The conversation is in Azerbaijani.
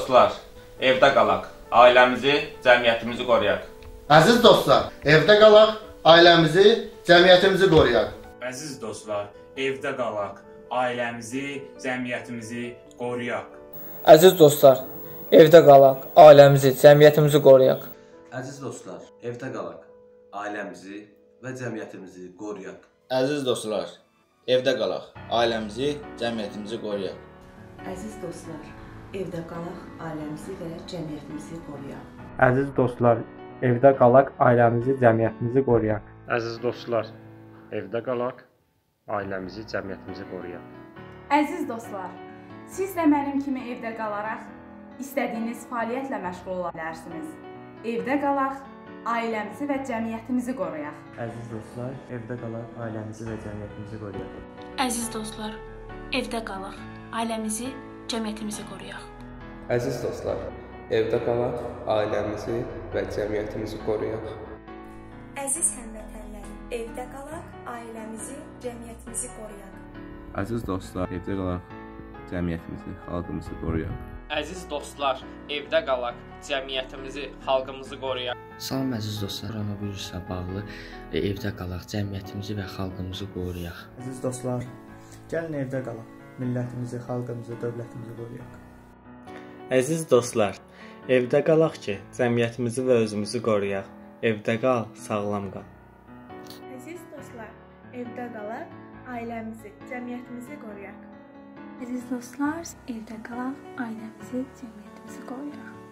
dostlar, evdə qalaq, ailəmizi, cəmiyyətimizi qoruyaq. Əziz dostlar, evdə qalaq, ailəmizi, cəmiyyətimizi qoruyaq. Əziz dostlar, evdə qalaq, ailəmizi, cəmiyyətimizi qoruyaq. Əziz dostlar, evdə qalaq, ailəmizi, cəmiyyətimizi qoruyaq. Əziz dostlar, evdə qalaq, ailəmizi və cəmiyyətimizi qoruyaq. Əziz dostlar, evdə qalaq, ailəmizi, cəmiyyətimizi qoruyaq. Əziz dostlar, evdə qalaq, ailəmizi və cəmiyyətimizi qoruyaq. Əziz dostlar, evdə qalaq, ailəmizi, cəmiyyətimizi qoruyaq. Əziz dostlar, evdə qalaq, ailəmizi, cəmiyyətimizi qoruyaq. Əziz dostlar, siz də mənim kimi evdə qalaraq istədiyiniz fəaliyyətlə məşğul ola bilərsiniz. Evdə qalaq, ailəmizi və cəmiyyətimizi qoruyaq. Əziz dostlar, evdə qalaq, ailəmizi və cəmiyyətimizi qoruyaq. Əziz dostlar, evdə qalaq, ailəmizi, cəmiyyətimizi qoruyaq. Əziz dostlar, evdə qalaq, ailəmizi və cəmiyyətimizi qoruyaq. Əziz həmvətənlər, evdə qalaq, ailəmizi, cəmiyyətimizi qoruyaq. Əziz dostlar, evdə qalaq, cəmiyyətimizi, xalqımızı qoruyaq. Əziz dostlar, evdə qalaq, cəmiyyətimizi, xalqımızı qoruyaq. Salam əziz dostlar, koronavirusla bağlı evdə qalaq, cəmiyyətimizi və xalqımızı qoruyaq. Əziz dostlar, gəlin evdə qalaq, millətimizi, xalqımızı, dövlətimizi qoruyaq. Əziz dostlar, evdə qalaq ki, cəmiyyətimizi və özümüzü qoruyaq. Evdə qal, sağlam qal. Əziz dostlar, evdə qalaq, ailəmizi, cəmiyyətimizi qoruyaq. Əziz dostlar, evdə qalaq, ailəmizi, cəmiyyətimizi qoruyaq.